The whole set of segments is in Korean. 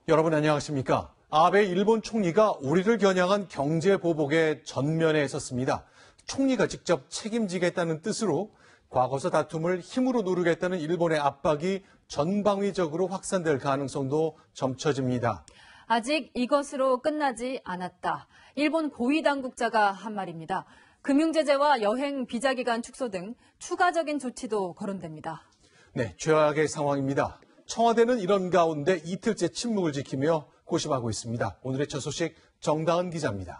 여러분 안녕하십니까? 아베 일본 총리가 우리를 겨냥한 경제 보복의 전면에 섰습니다. 총리가 직접 책임지겠다는 뜻으로 과거사 다툼을 힘으로 누르겠다는 일본의 압박이 전방위적으로 확산될 가능성도 점쳐집니다. 아직 이것으로 끝나지 않았다. 일본 고위 당국자가 한 말입니다. 금융제재와 여행 비자 기간 축소 등 추가적인 조치도 거론됩니다. 네, 최악의 상황입니다. 청와대는 이런 가운데 이틀째 침묵을 지키며 고심하고 있습니다. 오늘의 첫 소식 정다은 기자입니다.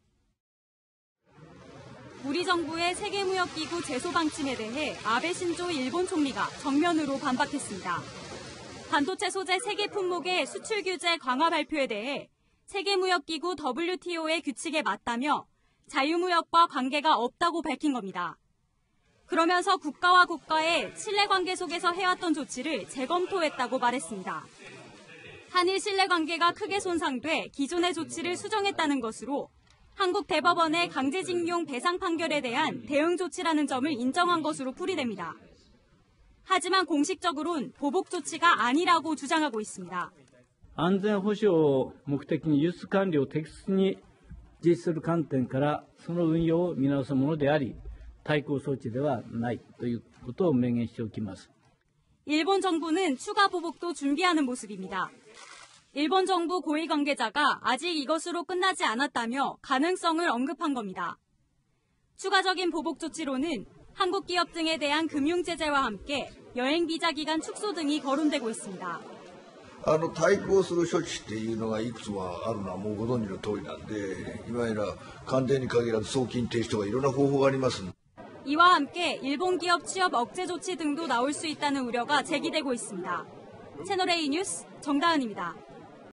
우리 정부의 세계무역기구 제소 방침에 대해 아베 신조 일본 총리가 정면으로 반박했습니다. 반도체 소재 세계 품목의 수출 규제 강화 발표에 대해 세계무역기구 WTO의 규칙에 맞다며 자유무역과 관계가 없다고 밝힌 겁니다. 그러면서 국가와 국가의 신뢰관계 속에서 해왔던 조치를 재검토했다고 말했습니다. 한일 신뢰관계가 크게 손상돼 기존의 조치를 수정했다는 것으로 한국 대법원의 강제징용 배상 판결에 대한 대응 조치라는 점을 인정한 것으로 풀이됩니다. 하지만 공식적으로는 보복 조치가 아니라고 주장하고 있습니다. 安全保障を目的に輸出管理を適切に実施する観点からその運用を見直すものであり対抗措置ではないということを明言しておきます。 일본 정부는 추가 보복도 준비하는 모습입니다. 일본 정부 고위 관계자가 아직 이것으로 끝나지 않았다며 가능성을 언급한 겁니다. 추가적인 보복 조치로는 한국 기업 등에 대한 금융 제재와 함께 여행 비자 기간 축소 등이 거론되고 있습니다. 対抗する処置っていうのがいくつもあるのはもうご存知の通りなんで、今やら関税に限らず送金停止とかいろんな方法があります。 이와 함께 일본 기업 취업 억제 조치 등도 나올 수 있다는 우려가 제기되고 있습니다. 채널A 뉴스 정다은입니다.